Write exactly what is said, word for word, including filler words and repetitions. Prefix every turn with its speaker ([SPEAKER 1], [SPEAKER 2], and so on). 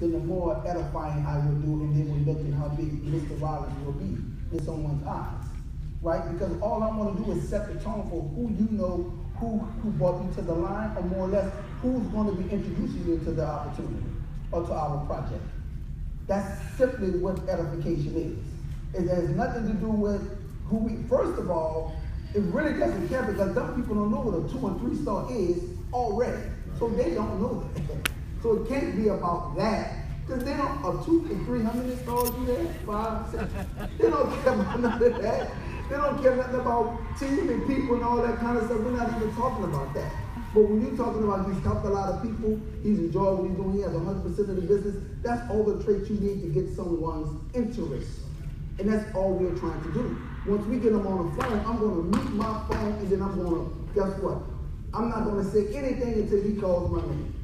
[SPEAKER 1] then the more edifying I will do, and then we'll look at how big Mister Rollins will be in someone's eyes, right? Because all I want to do is set the tone for who you know, who, who brought you to the line, or more or less, who's going to be introducing you to the opportunity or to our project. That's simply what edification is. It has nothing to do with who we, first of all, it really doesn't care because some people don't know what a two and three star is already. So they don't know that. So it can't be about that. Because they don't, a two and three, how many stars do that? Five, six? They don't care about none of that. They don't care nothing about team and people and all that kind of stuff. We're not even talking about that. But when you're talking about he's helped a lot of people, he's enjoyed what he's doing, he has one hundred percent of the business, that's all the traits you need to get someone's interest. And that's all we're trying to do. Once we get them on the phone, I'm going to mute my phone and then I'm going to, guess what? I'm not going to say anything until he calls my name.